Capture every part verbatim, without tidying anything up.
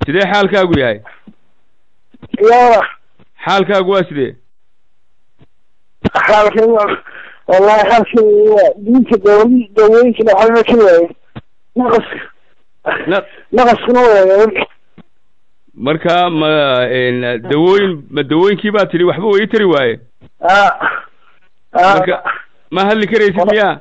sidee xaalkaagu yahay يا xaalkaagu waa sidee حالك والله حالك دينك دولي دولي كده حالنا كده نقص نقص نوع marka ma dawooyin ma dawooyinkii baa tiri waxba way tiri waaye ah marka ma hadli karaysid miyaa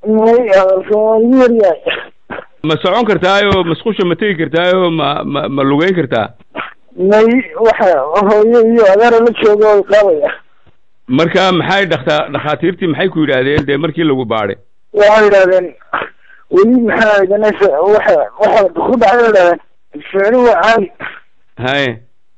ma socon kartaayo masqusha ma tegi kartaayo ma ma lugeyn kartaa may waxa hooyo iyo adeer la joogo qaabaya marka maxay dhakhtaa dhakhaatiirtii maxay ku yiraahdeen de markii lagu baaray waxay yiraahdeen weli maxaa idanaysa waxa waxa ku dhacay ficil caadi hay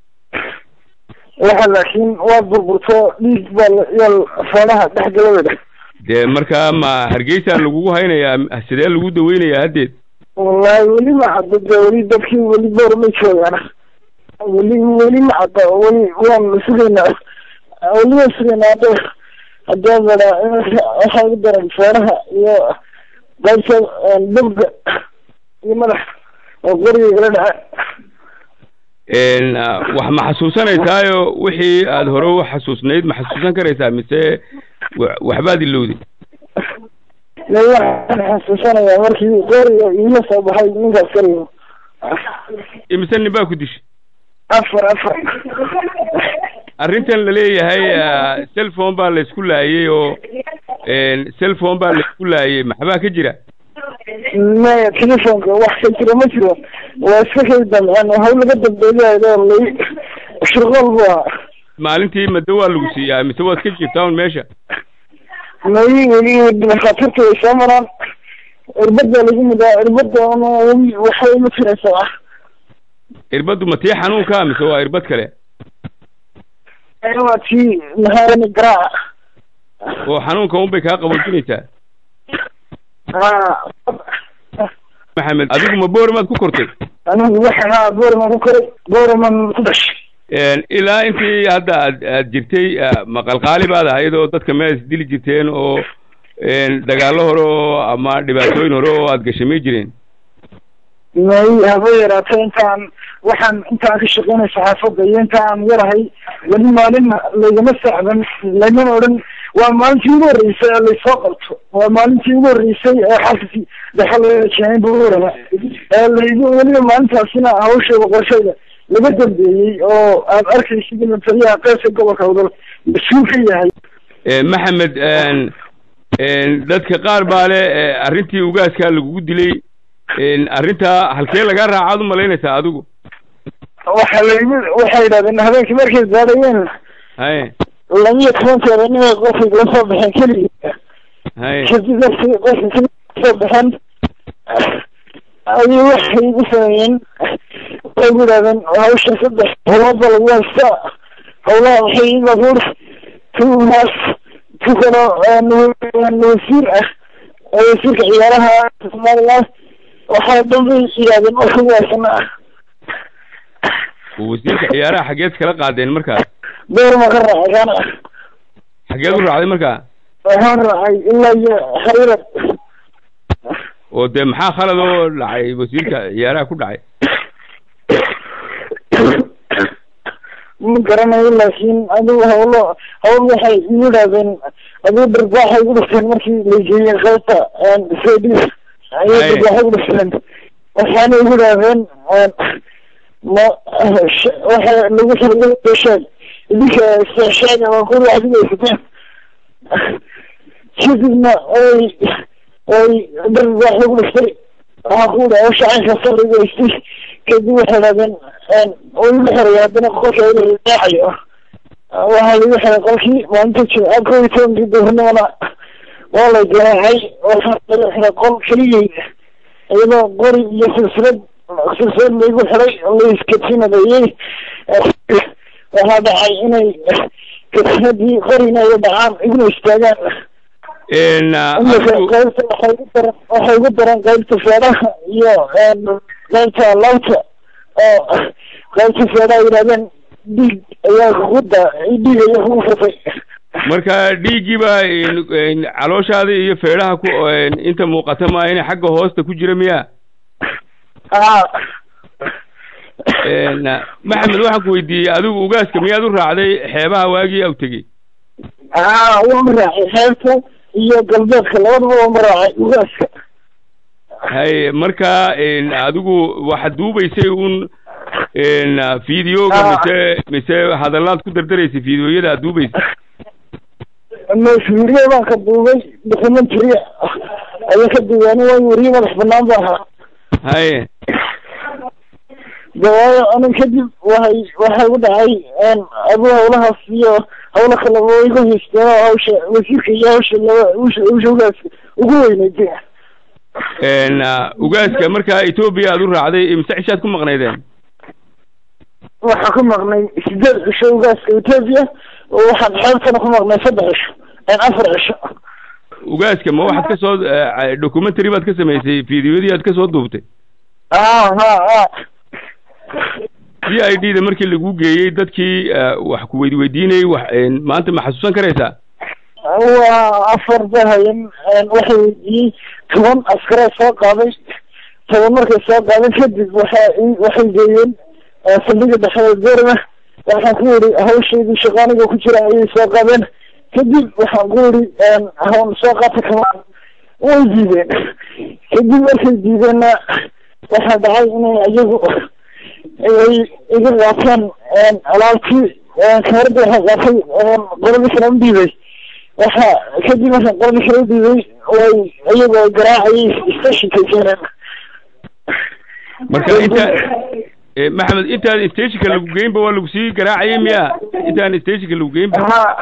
waxa laakiin waa burburto dhiig baa yal faraha dhaxgalada de marka ma hargeysa lagu haynayaa sidee lagu daweynayaa hadeed wallahi weli ma hadda weli dadkii weli boor ma joogaan weli weli ma hadda weli waan sugeynaa weli sugeynaa hadda hadda waxa ugu daran faraha iyo qaybta dibga iyo madax oo guriga la dhaca een wax ma xasuusanaysaa wixii aad hore u xasuusnayd ma xasuusan karaysaa mise waxbaad ilowday la xasuusanaya markii guriga iyo soo baxay ninkaas kariyo imisa nin baa ku dishay afar afar arrintan la leeyahay cell phone baa la isku laayay oo een cell phone baa la isku laayay maxbaa ka jira ما تليفون واحد كده ما جرى واسكت دم أنا هقول لك الدبلة هذا اللي شغل بوا maalintii ma dawaa lagu siiyaa mise waad ka jirtaa meesha ما يجي من خاطرك سمران البدة اللي جمدا البدة أنا وحي مثل سواء irbadu ma tii xanuunka mise waa irbad kale أيوة تي نهار القراءة oo xanuunka un bay kaa qaboojinaysaa آه maxamed adigu ma boormaad ku kortay أنا وحنا بورما بكرة بورما قدش een ilaa intii hadda aad jirtay ma qalqaali baad ahayd oo dadka meel isdili jirteen oo een dagaalo hore oo ama dhibaatooyin hore oo aad gashamay jireen ما هذا يراتي إنتان وحن إنتان كشقين صحافة إنتان يرهي لما لما لما سعبا لما نورن وما نتيجه الرئيسي اللي سقط وما نتيجه الرئيسي حاسسي دخل شيء بورنا اللي يقول لي ما أنت سنا أو شيء وقشيء لبدل بي أو أركي شيء من طريقة قيس قبل كودل بسوفية هاي maxamed een een dadka qaar baa le arrintii ugaaska lagu dilay een arrinta halkee laga raacado malaynaysaa adigu waxa la yimid waxa yiraahdeen habeenkii markay gaadayeen hay لم يكن كذا قف قف بحن كلي هاي كذا قف قف بحن أي واحد يقفين يقول هذا وش صدق هو ضل واسع هو حين يقول تو ناس تو كانوا إنه إنه يصير يصير عيالها سبحان الله وحد ضل هذا وهو سمع wasiirka ciyaaraha xageed kala qaadeen markaa دور ما قرأ كان xageed u raacday markaa waxaan raacay ilaa xariirad oo de maxaa khalad oo dhacay wasiirka ciyaaraha ku dhacay ma garanayo laakiin adigu hawlo hawl waxay yidhaahdeen adigu darbaaxay u dhufteen markii la geeyey qaybta sadis ayay darbaaxay u dhufteen waxaana yidhaahdeen ma waxa lagu soo sheeg idinka sheega waa kuri waxdigaysateen kadibna ay ay darbaaxay u dhuftay waxaa ku dhaha shacanka sarigaystay kadib waxay dhahdeen way u xiraya haddana qolka daaxayo waxaa lagu xiray qolkii maalinta jimca kow iyo tobankii duhurnimana waa la garaacay waxaa lagu xiray qol keligay iyadoo qori iyo silsilad silsilad laygu xiray layskatinadeeyey waxaa dhacay inay katinadii qorina iyo dhacaan iguna istaagaan qaybta waxay ugu daran waxay ugu daran qaybta feedhaha iyo qaybta lawta oo qaybta feedhaha yidhahdeen dhiig ayaa kuguda dhiig ayaa kugu furtay marka dhiiggiiba calooshaada iyo feedhaha ku inta muuqata maa inay xagga hoosta ku jira miya aa maxamed waxaan ku weydiiyey adigu ugaaska miyaad u raacday xeebaha waagii aw tegey aa waan raacay xeebta iyo galbeedka labadaba waan raacay ugaaska hay marka adigu waxaad duubaysay un fiidiyoga mise mise hadallaad ku dardaraysay fiidiyoyada aad duubaysay fiidiyo baan ka duubay documentary ayaa ka duubay waan wariye madax banaan baan ahaa haye dawaayo anan kadib waxay waxay u dhacay abu hawlahaas iyo hawla kale oo igu haysteen hawsha wasiirka iyo hawsha hawsha ugaaska ugu weynayd ugaaska markaa Ethiopia aad u raacday imse cishaad ku maqnaydeen waxaan ku maqnay sideed cisho ugaaska Ethiopia oo waxaan xeebtana ku maqnay saddex cisho aan afar cisho ugaaska ma waxaad ka soo documentary baad ka samaysay fiidiyodii aad ka soo duubtay ah ha C I D da markii lagu geeyay dadkii wax ku weydiinay wax maanta ma xasuusan karaysaa waa afar bahayan waxay weydiiyey toban askar soo qaaday toban markay soo qaadeen kadib waxay waxay geeyeen saldhigga dhexe Boorama waxaan ku yiri hawsheedii shaqaaniga ku jira ayay soo qaadeen kadib waxaan ku yiri hawn soo qaata kama way diideen kadib markay diideenna waxaa dhacay inay iyagu ay iga qaataan alaabtii kaarada waxaa qaatay qoladii kale u dhiibay waxa kadib markaan qoladii kale u dhiibay way iyagoo garaacayay stationka keeneen marka inta maxamed intaan stationka lagu geynba waa lagu sii garaacayay miya intaan stationka lagu geynba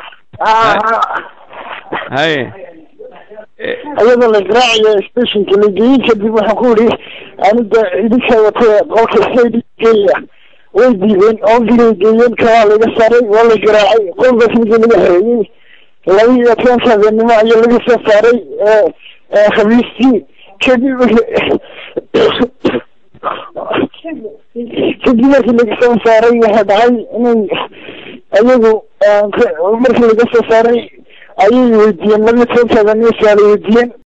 haye ayadoo la garaacayo stationka la geeyey kadib waxaan ku yidhi aniga idinka wata qolka saydigeeya way diideen oo gilay geeyeen kawaa laga saaray waa la garaacay qolkaas midii laga hareeyey laba iyo tobanka habeenimo ayaa laga soo saaray khamiistii kadib kadib markii laga soo saaray waxaa dhacay inay ayagu markii laga soo saaray ayay weydiiyeen laba iyo tobanka habeenimo su'aal weydiiyeen